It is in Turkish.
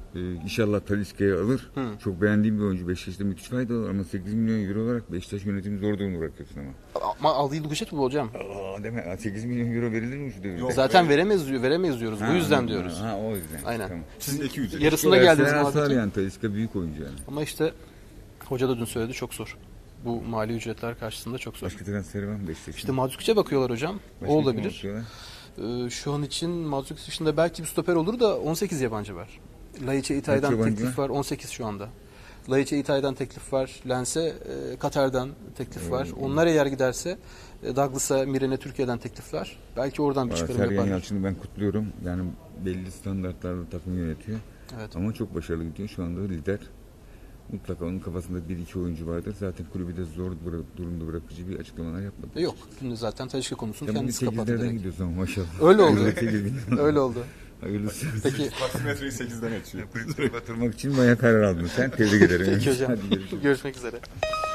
İnşallah Talisca'yı alır. Çok beğendiğim bir oyuncu. Beşiktaş'ta müthiş fayda var ama 8 milyon euro olarak Beşiktaş yönetimi zor durumda bırakıyorsun ama. Ama aldığı ücret bu hocam. Deme 8 milyon euro verilir mi şu devirde? Zaten veremeyiz diyoruz. Bu yüzden diyoruz. O yüzden. Aynen. Tamam. Siz İki ücret. yarısında geldiniz Aslar muhabbeti. yani Talisca büyük oyuncu yani. Ama işte hoca da dün söyledi, çok zor. Bu mali ücretler karşısında çok zor. Başka transferi var mı Beşiktaş'ın? İşte Mandzukiç'e bakıyorlar hocam. Başka O kim olabilir. bakıyorlar? Şu an için Mandzukiç dışında belki bir stoper olur da 18 yabancı var. Laiç'e İtalya'dan yabancı teklif var? var. 18 şu anda. Laiç'e İtalya'dan teklif var. Lens'e Katar'dan teklif var. Onlar eğer giderse Douglas'a, Miren'e Türkiye'den teklif var. Belki oradan bir çıkarım Sergen yaparlar. Yalçın'ı ben kutluyorum. Yani belli standartlarla takım yönetiyor. Evet. Ama çok başarılı gidiyor. Şu anda lider. Mutlaka onun kafasında 1-2 oyuncu vardır. Zaten kulübü de zor durumda bırakıcı bir açıklamalar yapmadı. Yok. Dün de zaten Talisca konusunu Sen kendisi kapattı 8'lerden direkt. gidiyorsun ama maşallah. Öyle oldu. Öyle Öyle oldu. Hayırlısı. Peki. Taksimetreyi 8'den açıyor. Kulüpleri batırmak için bayağı karar aldın sen. Tebrik ederim. Peki hocam. Hadi görüşürüz. Görüşmek üzere.